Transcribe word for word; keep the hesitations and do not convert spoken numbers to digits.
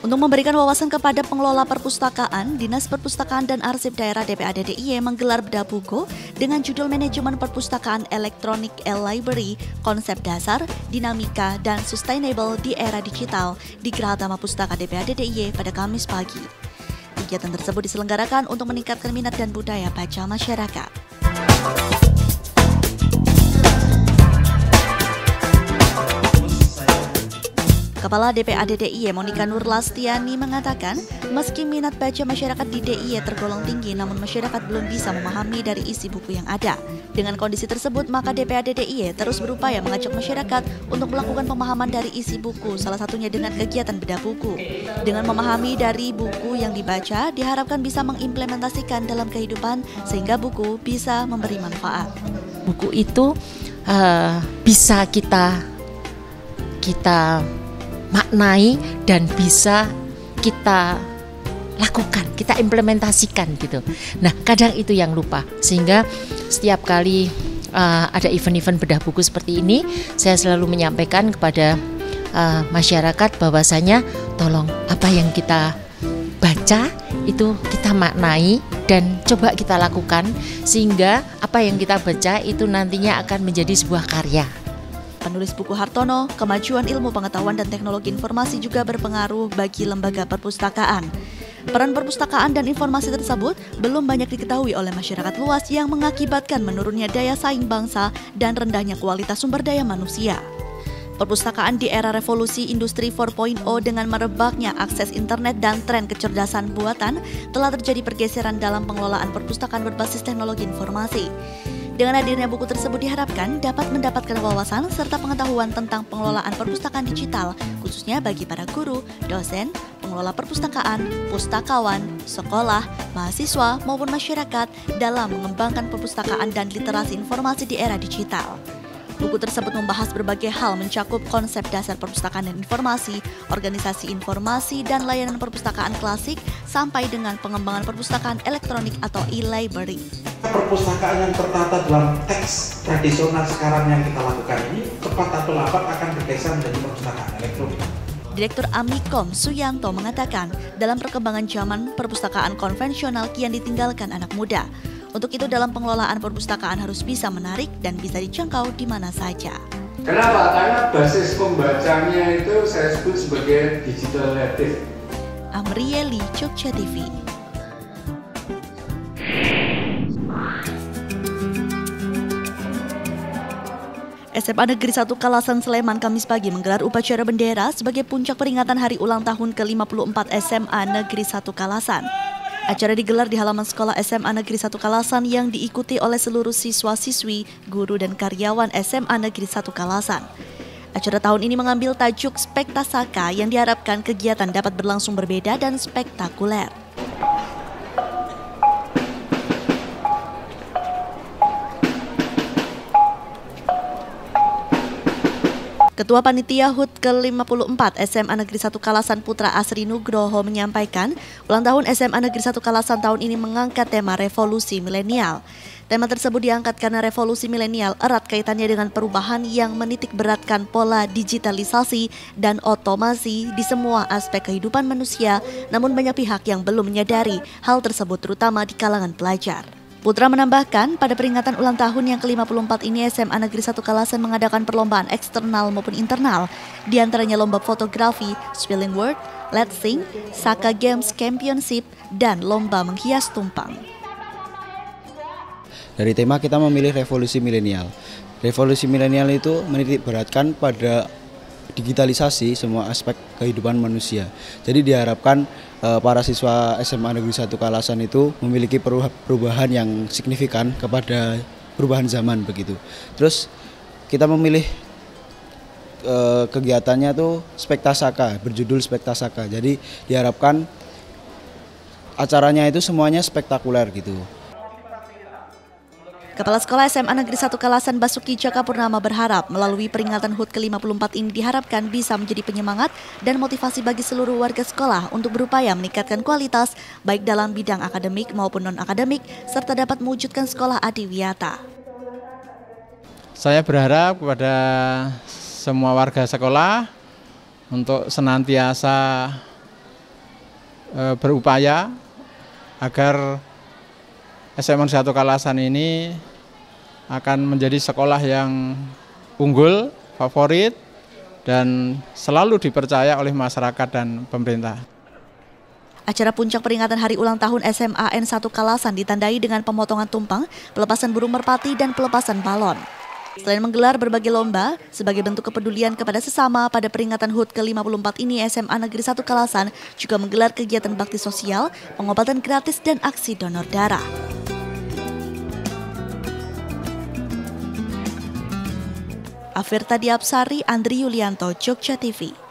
Untuk memberikan wawasan kepada pengelola perpustakaan, Dinas Perpustakaan dan Arsip Daerah D P A D D I Y menggelar bedah buku dengan judul Manajemen Perpustakaan Elektronik E-Library, Konsep Dasar, Dinamika, dan Sustainable di Era Digital di Geraha Pustaka D P A D D I Y pada Kamis pagi. Kegiatan tersebut diselenggarakan untuk meningkatkan minat dan budaya baca masyarakat. Kepala D P A D D I Y Monika Nurlastiani mengatakan, meski minat baca masyarakat di D I Y tergolong tinggi, namun masyarakat belum bisa memahami dari isi buku yang ada. Dengan kondisi tersebut, maka D P A D D I Y terus berupaya mengajak masyarakat untuk melakukan pemahaman dari isi buku, salah satunya dengan kegiatan bedah buku. Dengan memahami dari buku yang dibaca, diharapkan bisa mengimplementasikan dalam kehidupan sehingga buku bisa memberi manfaat. Buku itu uh, bisa kita kita maknai dan bisa kita lakukan, kita implementasikan gitu. Nah, kadang itu yang lupa, sehingga setiap kali uh, ada event-event bedah buku seperti ini, saya selalu menyampaikan kepada uh, masyarakat bahwasanya tolong apa yang kita baca itu kita maknai dan coba kita lakukan, sehingga apa yang kita baca itu nantinya akan menjadi sebuah karya. Penulis buku Hartono, kemajuan ilmu pengetahuan dan teknologi informasi juga berpengaruh bagi lembaga perpustakaan. Peran perpustakaan dan informasi tersebut belum banyak diketahui oleh masyarakat luas yang mengakibatkan menurunnya daya saing bangsa dan rendahnya kualitas sumber daya manusia. Perpustakaan di era revolusi industri empat titik nol dengan merebaknya akses internet dan tren kecerdasan buatan telah terjadi pergeseran dalam pengelolaan perpustakaan berbasis teknologi informasi. Dengan hadirnya buku tersebut diharapkan dapat mendapatkan wawasan serta pengetahuan tentang pengelolaan perpustakaan digital, khususnya bagi para guru, dosen, pengelola perpustakaan, pustakawan, sekolah, mahasiswa, maupun masyarakat dalam mengembangkan perpustakaan dan literasi informasi di era digital. Buku tersebut membahas berbagai hal mencakup konsep dasar perpustakaan dan informasi, organisasi informasi dan layanan perpustakaan klasik, sampai dengan pengembangan perpustakaan elektronik atau e-library. Perpustakaan yang tertata dalam teks tradisional sekarang yang kita lakukan ini cepat atau lambat akan bergeser menjadi perpustakaan elektronik. Direktur Amikom Suyanto mengatakan, dalam perkembangan zaman, perpustakaan konvensional kian ditinggalkan anak muda. Untuk itu dalam pengelolaan perpustakaan harus bisa menarik dan bisa dijangkau di mana saja. Kenapa? Karena basis pembacanya itu saya sebut sebagai digital native. Amrieli, Jogja T V. S M A Negeri satu Kalasan Sleman Kamis pagi menggelar upacara bendera sebagai puncak peringatan hari ulang tahun ke lima puluh empat S M A Negeri satu Kalasan. Acara digelar di halaman sekolah S M A Negeri satu Kalasan yang diikuti oleh seluruh siswa-siswi, guru dan karyawan S M A Negeri satu Kalasan. Acara tahun ini mengambil tajuk Spektasaka yang diharapkan kegiatan dapat berlangsung berbeda dan spektakuler. Ketua Panitia H U T ke lima puluh empat S M A Negeri satu Kalasan Putra Asri Nugroho menyampaikan, ulang tahun S M A Negeri satu Kalasan tahun ini mengangkat tema revolusi milenial. Tema tersebut diangkat karena revolusi milenial erat kaitannya dengan perubahan yang menitik beratkan pola digitalisasi dan otomasi di semua aspek kehidupan manusia, namun banyak pihak yang belum menyadari hal tersebut terutama di kalangan pelajar. Putra menambahkan, pada peringatan ulang tahun yang ke lima puluh empat ini S M A Negeri satu Kalasan mengadakan perlombaan eksternal maupun internal, di antaranya lomba fotografi, spelling word, let's sing, Saka Games Championship, dan lomba menghias tumpang. Dari tema kita memilih revolusi milenial. Revolusi milenial itu menitik beratkan pada digitalisasi semua aspek kehidupan manusia. Jadi diharapkan eh, para siswa S M A Negeri satu Kalasan itu memiliki perubahan yang signifikan kepada perubahan zaman begitu. Terus kita memilih eh, kegiatannya tuh Spektasaka, berjudul Spektasaka. Jadi diharapkan acaranya itu semuanya spektakuler gitu. Kepala Sekolah S M A Negeri satu Kalasan Basuki Cakapurnama berharap melalui peringatan H U T ke lima puluh empat ini diharapkan bisa menjadi penyemangat dan motivasi bagi seluruh warga sekolah untuk berupaya meningkatkan kualitas baik dalam bidang akademik maupun non-akademik serta dapat mewujudkan sekolah adiwiyata. Saya berharap kepada semua warga sekolah untuk senantiasa e, berupaya agar S M N satu Kalasan ini akan menjadi sekolah yang unggul, favorit, dan selalu dipercaya oleh masyarakat dan pemerintah. Acara puncak peringatan hari ulang tahun S M A N satu Kalasan ditandai dengan pemotongan tumpang, pelepasan burung merpati, dan pelepasan balon. Selain menggelar berbagai lomba, sebagai bentuk kepedulian kepada sesama pada peringatan H U T ke lima puluh empat ini, S M A Negeri satu Kalasan juga menggelar kegiatan bakti sosial, pengobatan gratis, dan aksi donor darah. Afirta Diapsari, Andri Yulianto, Jogja T V.